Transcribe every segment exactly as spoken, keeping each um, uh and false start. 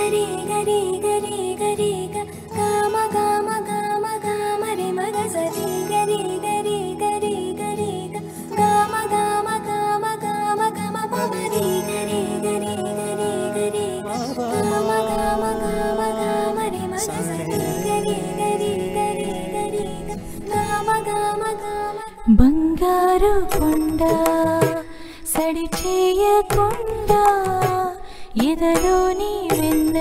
గరి గరి గరి గరి గమ గమ గమ గమ రి మగ సరి గరి గరి గరి గరి గమ గమ గమ గమ గమ పమరి గరి గరి గరి గరి గమ గమ గమ గమ రి మగ సరి గరి గరి గరి గరి గమ గమ గమ బంగారు కొండ సడి చేయకుండా ఎదలోని వెన్న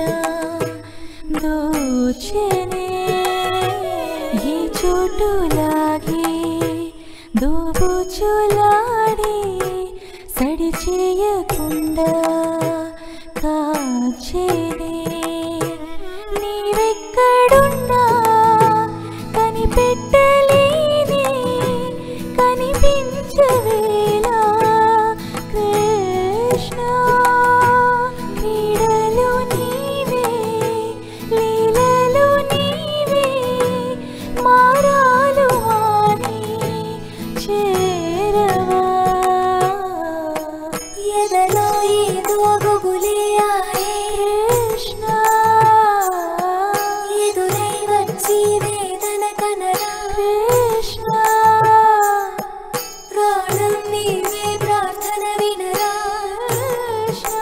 దోచెనే ఈ చోటులాగే దోబుచులాడి సడి చేయకుండా కాచెనే నీవెక్కడున్నా కనిపెట్టలేని కనిపించవేలా కృష్ణ క్రీడలు నీవే లీలలు నీవే మారాలు హాని చేరవా ఎదలో ఏదో గుబులే ఆయే కృష్ణ ఎదురై వచ్చి వేదన కనరా కృష్ణ ప్రాణం నీవే ప్రార్థన వినరా కృష్ణ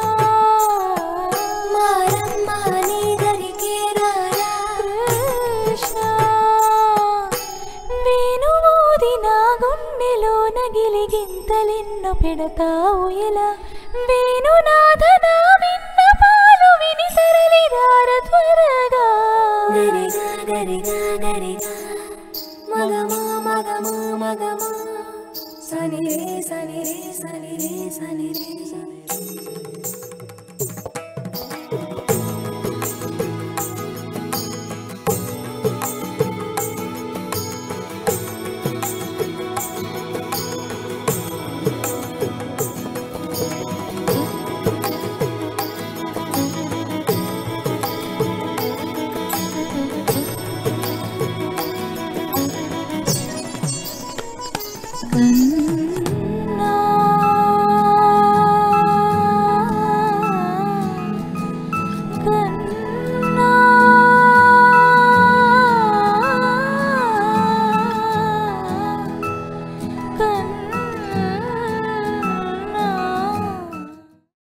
మారమ్మ నీ దరికే రారా కృష్ణ వేణువూది నా గుండెలో నగిలి గింతలెన్నో పెడతావు ఎలా వేణునాథ